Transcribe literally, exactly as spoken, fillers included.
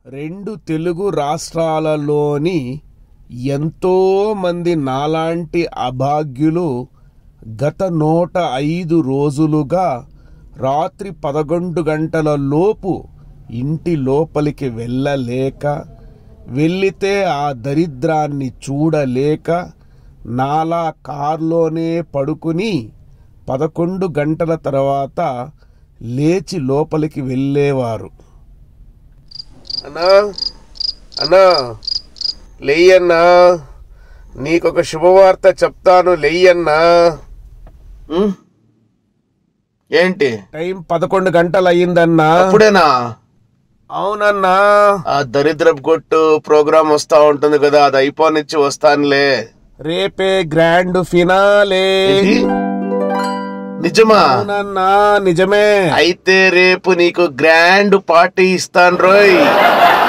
రెండు తెలుగు రాష్ట్రాలలోని ఎంతో మంది నాలాంటి అభాగ్యులు గత నూట ఐదు రోజులుగా రాత్రి పదకొండు గంటల లోపు ఇంటి లోపలికి వెళ్ళలేక, వెళ్ళితే ఆ దరిద్రాన్ని చూడలేక నాలా కార్లోనే పడుకుని పదకొండు గంటల తర్వాత లేచి లోపలికి వెళ్ళేవారు. అన్నా అన్నా లేయన్నా, నీకొక శుభవార్త చెప్తాను, లేయన్నా. ఏంటి? టైం పదకొండు గంటలు అయ్యిందన్నా. అప్పుడేనా? అవునన్నా. ఆ దరిద్రపు కొట్టు ప్రోగ్రామ్ వస్తా ఉంటుంది కదా, అది అయిపోనిచ్చి వస్తానులే. రేపే గ్రాండ్ ఫినాలే. నిజమా? అవునన్నా, నిజమే. అయితే రేపు నీకు గ్రాండ్ పార్టీ ఇస్తాను రోయ్.